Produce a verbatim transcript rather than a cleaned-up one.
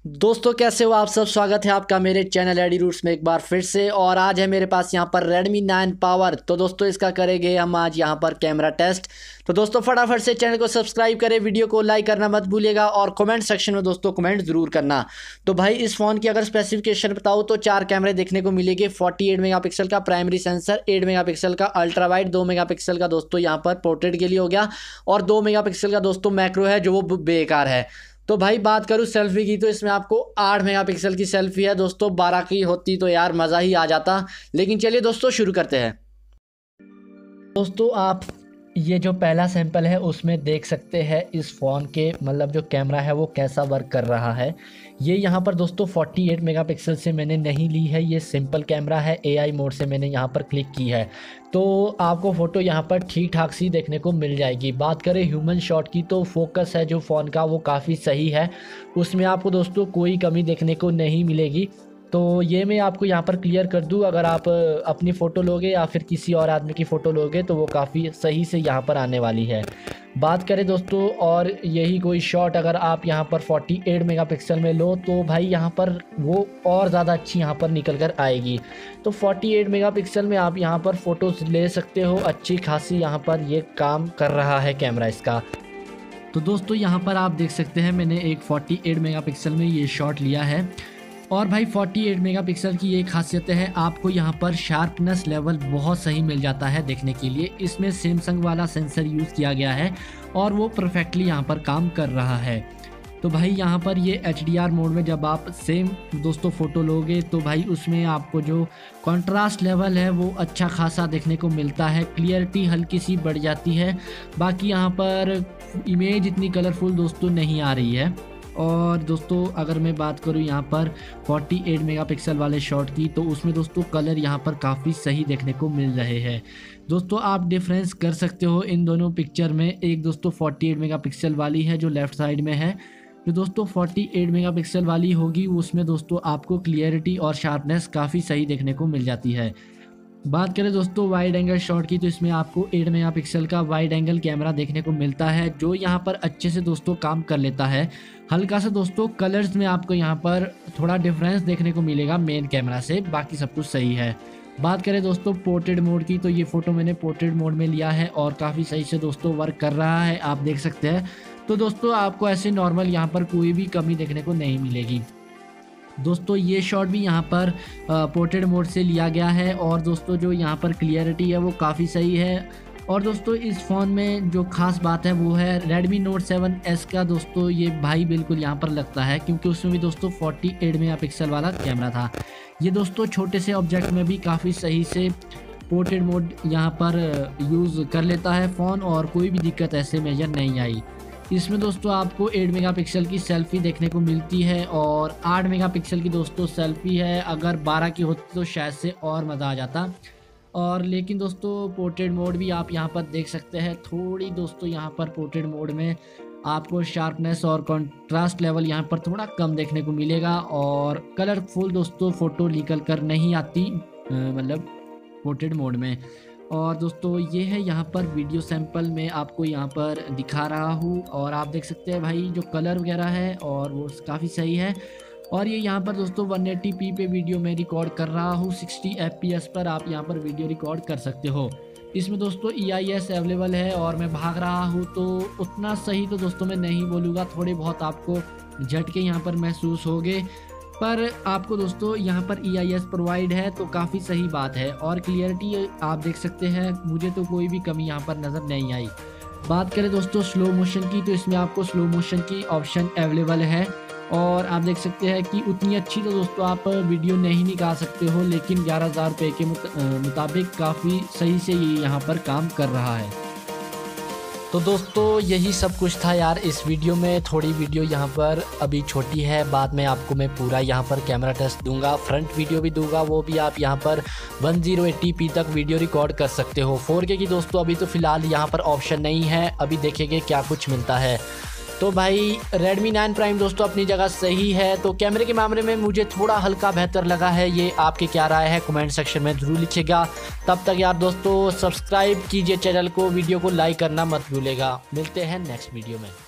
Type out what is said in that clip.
दोस्तों कैसे हो आप सब। स्वागत है आपका मेरे चैनल एडी रूट्स में एक बार फिर से। और आज है मेरे पास यहाँ पर Redmi नाइन पावर। तो दोस्तों इसका करेंगे हम आज यहाँ पर कैमरा टेस्ट। तो दोस्तों फटाफट से चैनल को सब्सक्राइब करें, वीडियो को लाइक करना मत भूलिएगा और कमेंट सेक्शन में दोस्तों कमेंट ज़रूर करना। तो भाई इस फ़ोन की अगर स्पेसिफिकेशन बताऊँ तो चार कैमरे देखने को मिलेंगे। फोर्टी एट मेगा पिक्सल का primary sensor, eight mega pixel का अल्ट्रा वाइड, दो मेगा पिक्सल का दोस्तों यहाँ पर पोर्ट्रेट के लिए हो गया और दो मेगा पिक्सल का दोस्तों मैक्रो है जो वो बेकार है। तो भाई बात करूँ सेल्फी की तो इसमें आपको आठ मेगापिक्सल की सेल्फी है दोस्तों। बारह की होती तो यार मज़ा ही आ जाता। लेकिन चलिए दोस्तों शुरू करते हैं। दोस्तों आप ये जो पहला सैंपल है उसमें देख सकते हैं इस फ़ोन के मतलब जो कैमरा है वो कैसा वर्क कर रहा है। ये यहाँ पर दोस्तों फोर्टी एट मेगापिक्सल से मैंने नहीं ली है, ये सिंपल कैमरा है, एआई मोड से मैंने यहाँ पर क्लिक की है। तो आपको फ़ोटो यहाँ पर ठीक ठाक सी देखने को मिल जाएगी। बात करें ह्यूमन शॉट की तो फोकस है जो फ़ोन का वो काफ़ी सही है, उसमें आपको दोस्तों कोई कमी देखने को नहीं मिलेगी। तो ये मैं आपको यहाँ पर क्लियर कर दूँ, अगर आप अपनी फ़ोटो लोगे या फिर किसी और आदमी की फ़ोटो लोगे तो वो काफ़ी सही से यहाँ पर आने वाली है। बात करें दोस्तों और यही कोई शॉट अगर आप यहाँ पर फोर्टी एट मेगापिक्सल में लो तो भाई यहाँ पर वो और ज़्यादा अच्छी यहाँ पर निकल कर आएगी। तो फोर्टी एट मेगापिक्सल में आप यहाँ पर फ़ोटोज़ ले सकते हो, अच्छी खासी यहाँ पर ये काम कर रहा है कैमरा इसका। तो दोस्तों यहाँ पर आप देख सकते हैं मैंने एक फोर्टी एट मेगापिक्सल में ये शॉट लिया है। और भाई फोर्टी एट मेगापिक्सल की ये खासियत है, आपको यहाँ पर शार्पनेस लेवल बहुत सही मिल जाता है देखने के लिए। इसमें सैमसंग वाला सेंसर यूज़ किया गया है और वो परफेक्टली यहाँ पर काम कर रहा है। तो भाई यहाँ पर ये एच डी आर मोड में जब आप सेम दोस्तों फ़ोटो लोगे तो भाई उसमें आपको जो कंट्रास्ट लेवल है वो अच्छा खासा देखने को मिलता है, क्लियरिटी हल्की सी बढ़ जाती है। बाकी यहाँ पर इमेज इतनी कलरफुल दोस्तों नहीं आ रही है। और दोस्तों अगर मैं बात करूं यहाँ पर फोर्टी एट मेगापिक्सल वाले शॉट की तो उसमें दोस्तों कलर यहाँ पर काफ़ी सही देखने को मिल रहे हैं। दोस्तों आप डिफरेंस कर सकते हो इन दोनों पिक्चर में। एक दोस्तों फोर्टी एट मेगापिक्सल वाली है जो लेफ़्ट साइड में है, जो दोस्तों फोर्टी एट मेगापिक्सल वाली होगी उसमें दोस्तों आपको क्लियरिटी और शार्पनेस काफ़ी सही देखने को मिल जाती है। बात करें दोस्तों वाइड एंगल शॉट की तो इसमें आपको एट मेगापिक्सल का वाइड एंगल कैमरा देखने को मिलता है जो यहाँ पर अच्छे से दोस्तों काम कर लेता है। हल्का सा दोस्तों कलर्स में आपको यहाँ पर थोड़ा डिफरेंस देखने को मिलेगा मेन कैमरा से, बाकी सब कुछ सही है। बात करें दोस्तों पोर्ट्रेट मोड की तो ये फ़ोटो मैंने पोर्ट्रेट मोड में लिया है और काफ़ी सही से दोस्तों वर्क कर रहा है, आप देख सकते हैं। तो दोस्तों आपको ऐसे नॉर्मल यहाँ पर कोई भी कमी देखने को नहीं मिलेगी। दोस्तों ये शॉट भी यहाँ पर पोर्ट्रेट मोड से लिया गया है और दोस्तों जो यहाँ पर क्लियरिटी है वो काफ़ी सही है। और दोस्तों इस फ़ोन में जो ख़ास बात है वो है Redmi Note सेवन एस का दोस्तों ये भाई बिल्कुल यहाँ पर लगता है, क्योंकि उसमें भी दोस्तों फोर्टी एट मेगापिक्सल वाला कैमरा था। ये दोस्तों छोटे से ऑब्जेक्ट में भी काफ़ी सही से पोर्ट्रेट मोड यहाँ पर यूज़ कर लेता है फ़ोन और कोई भी दिक्कत ऐसे मेजर नहीं आई। इसमें दोस्तों आपको एट मेगापिक्सल की सेल्फ़ी देखने को मिलती है और आठ मेगापिक्सल की दोस्तों सेल्फ़ी है। अगर बारह की होती तो शायद से और मज़ा आ जाता। और लेकिन दोस्तों पोर्ट्रेट मोड भी आप यहाँ पर देख सकते हैं, थोड़ी दोस्तों यहाँ पर पोर्ट्रेट मोड में आपको शार्पनेस और कंट्रास्ट लेवल यहाँ पर थोड़ा कम देखने को मिलेगा और कलरफुल दोस्तों फ़ोटो निकल कर नहीं आती मतलब पोर्ट्रेट मोड में। और दोस्तों ये है यहाँ पर वीडियो सैंपल में आपको यहाँ पर दिखा रहा हूँ और आप देख सकते हैं भाई जो कलर वगैरह है और वो काफ़ी सही है। और ये यहाँ पर दोस्तों वन एटी पी पे वीडियो में रिकॉर्ड कर रहा हूँ, सिक्सटी एफ पी एस पर आप यहाँ पर वीडियो रिकॉर्ड कर सकते हो। इसमें दोस्तों ई आई एस अवेलेबल है और मैं भाग रहा हूँ तो उतना सही तो दोस्तों मैं नहीं बोलूँगा, थोड़े बहुत आपको झटके यहाँ पर महसूस होंगे, पर आपको दोस्तों यहाँ पर ई आई एस प्रोवाइड है तो काफ़ी सही बात है। और क्लियरिटी आप देख सकते हैं, मुझे तो कोई भी कमी यहाँ पर नज़र नहीं आई। बात करें दोस्तों स्लो मोशन की तो इसमें आपको स्लो मोशन की ऑप्शन अवेलेबल है और आप देख सकते हैं कि उतनी अच्छी तो दोस्तों आप वीडियो नहीं निकाल सकते हो, लेकिन ग्यारह हज़ार रुपये के मुताबिक काफ़ी सही से ये यहाँ पर काम कर रहा है। तो दोस्तों यही सब कुछ था यार इस वीडियो में। थोड़ी वीडियो यहाँ पर अभी छोटी है, बाद में आपको मैं पूरा यहाँ पर कैमरा टेस्ट दूंगा, फ्रंट वीडियो भी दूंगा, वो भी आप यहाँ पर वन ज़ीरो एटी पी तक वीडियो रिकॉर्ड कर सकते हो। फोर के की दोस्तों अभी तो फ़िलहाल यहाँ पर ऑप्शन नहीं है, अभी देखेंगे क्या कुछ मिलता है। तो भाई Redmi नाइन प्राइम दोस्तों अपनी जगह सही है। तो कैमरे के मामले में मुझे थोड़ा हल्का बेहतर लगा है, ये आपकी क्या राय है कमेंट सेक्शन में ज़रूर लिखिएगा। तब तक यार दोस्तों सब्सक्राइब कीजिए चैनल को, वीडियो को लाइक करना मत भूलिएगा। मिलते हैं नेक्स्ट वीडियो में।